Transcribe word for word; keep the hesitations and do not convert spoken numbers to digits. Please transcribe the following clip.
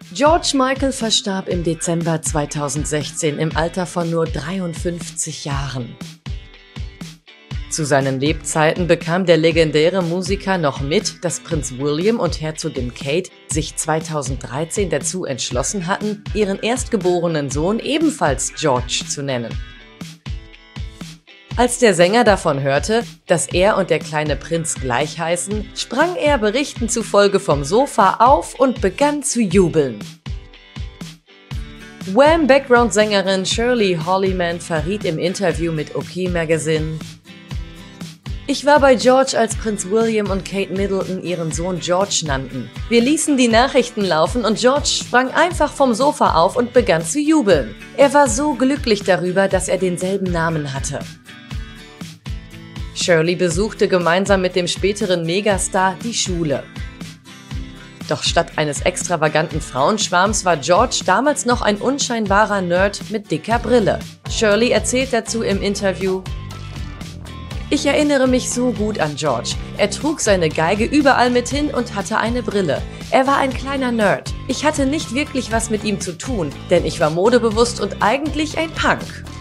George Michael verstarb im Dezember zweitausendsechzehn im Alter von nur dreiundfünfzig Jahren. Zu seinen Lebzeiten bekam der legendäre Musiker noch mit, dass Prinz William und Herzogin Kate sich zweitausenddreizehn dazu entschlossen hatten, ihren erstgeborenen Sohn ebenfalls George zu nennen. Als der Sänger davon hörte, dass er und der kleine Prinz gleich heißen, sprang er Berichten zufolge vom Sofa auf und begann zu jubeln. Wham-Background-Sängerin Shirley Holliman verriet im Interview mit OK Magazine: Ich war bei George, als Prinz William und Kate Middleton ihren Sohn George nannten. Wir ließen die Nachrichten laufen und George sprang einfach vom Sofa auf und begann zu jubeln. Er war so glücklich darüber, dass er denselben Namen hatte. Shirley besuchte gemeinsam mit dem späteren Megastar die Schule. Doch statt eines extravaganten Frauenschwarms war George damals noch ein unscheinbarer Nerd mit dicker Brille. Shirley erzählt dazu im Interview: Ich erinnere mich so gut an George. Er trug seine Geige überall mit hin und hatte eine Brille. Er war ein kleiner Nerd. Ich hatte nicht wirklich was mit ihm zu tun, denn ich war modebewusst und eigentlich ein Punk.